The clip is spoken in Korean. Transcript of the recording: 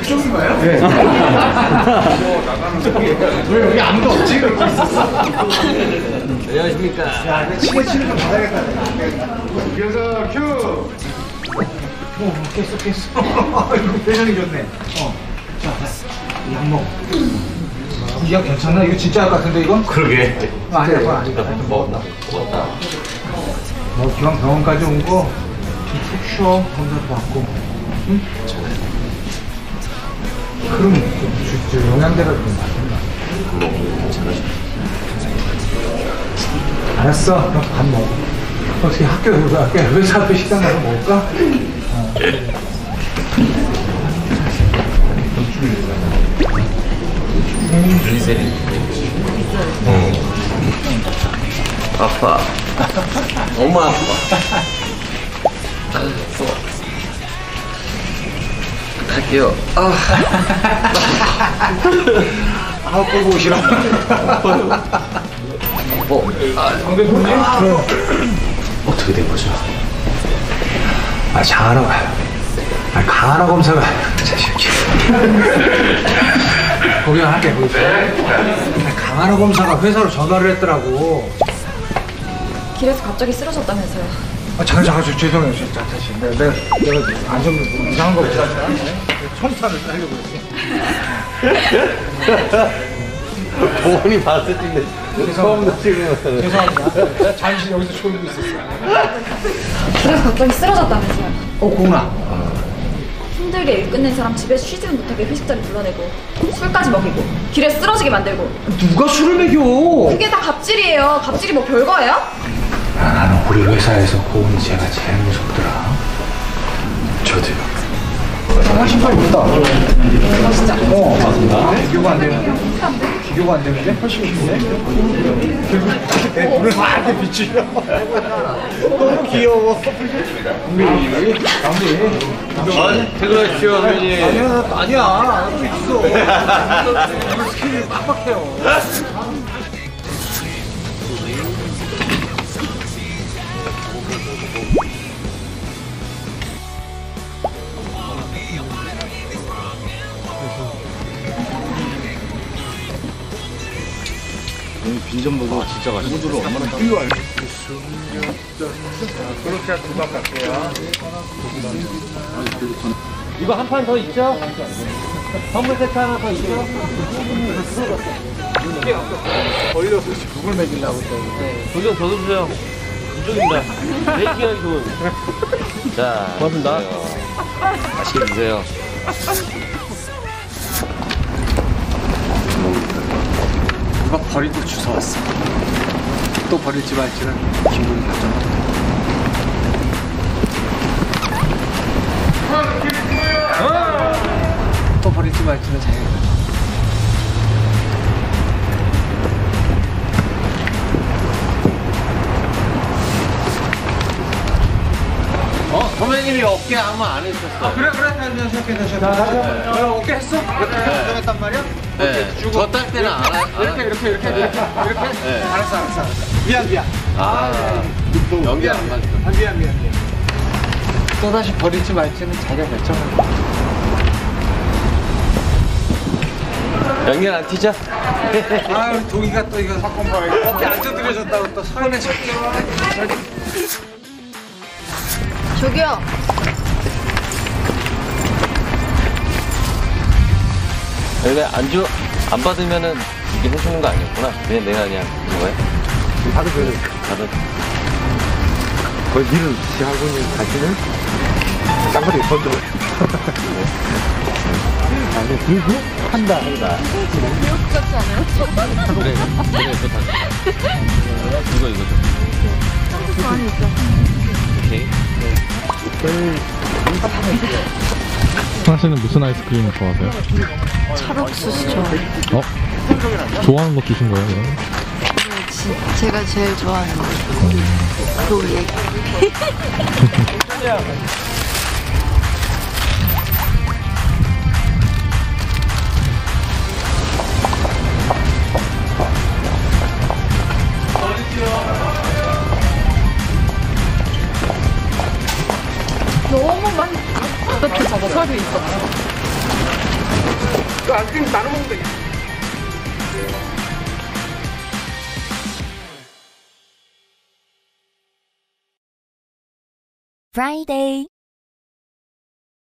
그쪽인가요? 네. 왜 여기 아무도 없지? 이렇게 있었어? 안녕하십니까. 야, 치매 치는 거 받아야겠다. 그래서 큐! 깼어. 이거 표정이 좋네. 자, 양모. 이거 괜찮나? 이거 진짜 할 것 같은데, 이건? 그러게. 아니야, 그건 아니다. 먹었다. 뭐, 기왕 병원까지 온 거, 푹 쉬어. 검사도 받고. 응? 그럼, 영양제가 좀 맞겠나? 알았어. 그럼 밥 먹어. 어떻게 회사 앞에 식당 가서 먹을까? 글리세린. 아파. 너무 아파. 갈게요. 끌고 오시라. 상대편님? 어떻게 된 거죠? 강하나 검사가 자식이 구경할게, 강하나 검사가 회사로 전화를 했더라고. 길에서 갑자기 쓰러졌다면서요. 잠깐, 죄송해요, 진짜. 다시. 내가 안 좀 이상한 거 없지? 청산을 하려고 했어. 보원이 봤을 텐데 처음부터 찍은 죄송합니다. 잠시 여기서 졸고 있었어요. 길에서 갑자기 쓰러졌다면서요. 고은아. 힘들게 일 끝낸 사람 집에서 쉬지는 못하게 회식 자리 불러내고 술까지 먹이고 길에 쓰러지게 만들고. 누가 술을 먹여? 그게 다 갑질이에요. 갑질이 뭐 별거예요? 나는 우리 회사에서 고은이 제가 제일 무섭더라. 저도요. 신발 입다. 진짜. 비교가 안 되는데? 비교가 안 되는데? 훨씬 좋은데? 내 눈을 막 이렇게 비치려. 너무 귀여워. 강비. 퇴근하십시오, 선배님. 아니야. 여기 있어. 스킬이 빡빡해요. 빈전보고 진짜 맛있어. 무주로 얼마나 필요할 그렇게 두박 갈게요. 이거 한 판 더 있죠? 선물 세트 하나 더 있죠? 걸려서 누굴 먹이려고 또. 도전 더 주세요. 이쪽입니다. 베이킹하기 좋은. 자, 고맙습니다. 맛있게 드세요. 누가 버리고 주워왔어. 또 버릴지 말지는 기분이 결정한다. 또 버릴지 말지는 자기가 결정한다. 선배님이 어깨 아무 안 해주셨어. 그래. 자, 어깨 했어? 이렇게 했단 말이야? 네. 저 딸 때는 안 이렇게. 네. 알았어. 미안. 연기 안 맞죠. 미안. 또다시 버릴지 말지는 자기가 결정한다. 연기 안 튀죠? 아유, 동이가 또 이거 사건 봐요. 어깨 안 두드려졌다고 또 서른에 잡기. 저기요. 내가 안 받으면은 이게 해주는 거 아니었구나. 그냥 내가 그냥 그런 거야? 받으세요. 받아. 거의 일을 시하고는 가시는 쌍거리 번도. 아니, 그리고 한다. 미역 같지 않아요? 그래, 또 다. 이거 좀. 많이 있죠. 오케이. 하나씨는 무슨 아이스크림을 좋아하세요? 찰옥수수 좋아하는 거 주신 거예요, 그럼? 제가 제일 좋아하는 거. 그 얘기. 너무 많이 어떻게 저거 서류 있었어. 그 아이스크림 나눠 먹으면 돼. Friday